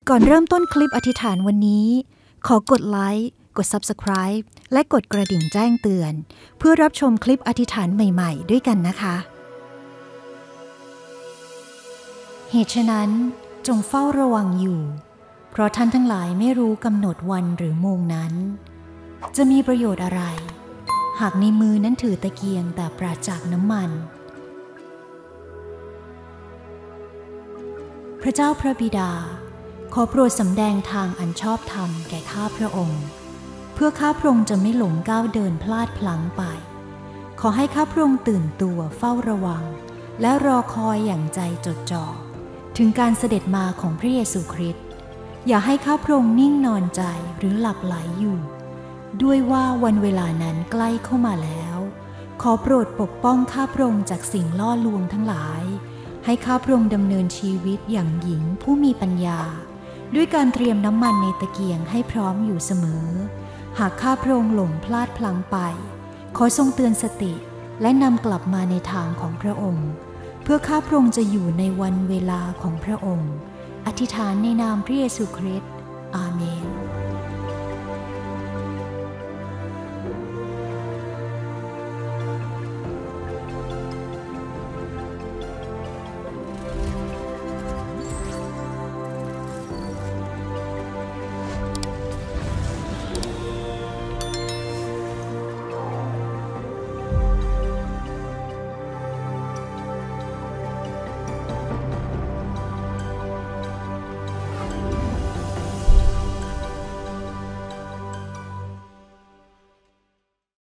ก่อนเริ่มต้นคลิปอธิษฐานวันนี้ขอกดไลค์กด Subscribe และกดกระดิ่งแจ้งเตือนเพื่อรับชมคลิปอธิษฐานใหม่ๆด้วยกันนะคะเหตุฉะนั้นจงเฝ้าระวังอยู่เพราะท่านทั้งหลายไม่รู้กำหนดวันหรือโมงนั้นจะมีประโยชน์อะไรหากในมือนั้นถือตะเกียงแต่ปราศจากน้ำมันพระเจ้าพระบิดาขอโปรดสำแดงทางอันชอบธรรมแก่ข้าพระองค์เพื่อข้าพระองค์จะไม่หลงก้าวเดินพลาดพลั้งไปขอให้ข้าพระองค์ตื่นตัวเฝ้าระวังและรอคอยอย่างใจจดจ่อถึงการเสด็จมาของพระเยซูคริสต์อย่าให้ข้าพระองค์นิ่งนอนใจหรือหลับไหลอยู่ด้วยว่าวันเวลานั้นใกล้เข้ามาแล้วขอโปรดปกป้องข้าพระองค์จากสิ่งล่อลวงทั้งหลายให้ข้าพระองค์ดำเนินชีวิตอย่างหญิงผู้มีปัญญาด้วยการเตรียมน้ำมันในตะเกียงให้พร้อมอยู่เสมอหากข้าพระองค์หลงพลาดพลั้งไปขอทรงเตือนสติและนำกลับมาในทางของพระองค์เพื่อข้าพระองค์จะอยู่ในวันเวลาของพระองค์อธิษฐานในนามพระเยซูคริสต์อาเมน